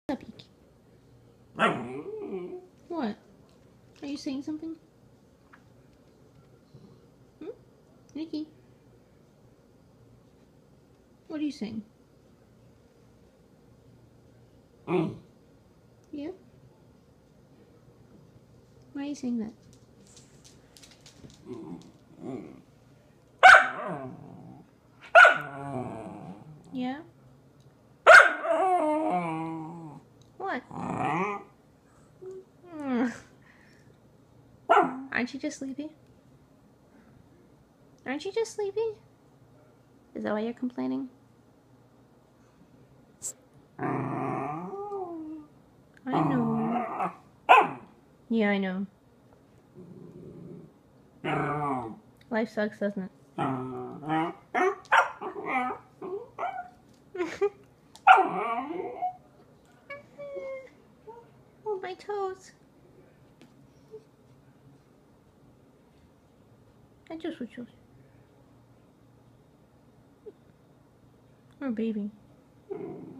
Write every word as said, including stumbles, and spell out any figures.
What's up, Yuki? What? Are you saying something? Hmm? Yuki? What are you saying? Mm. Yeah? Why are you saying that? Yeah? What? Mm. Aren't you just sleepy? Aren't you just sleepy? Is that why you're complaining? I know. Yeah, I know. Life sucks, doesn't it? Oh, my toes. I just was yours. Oh, baby.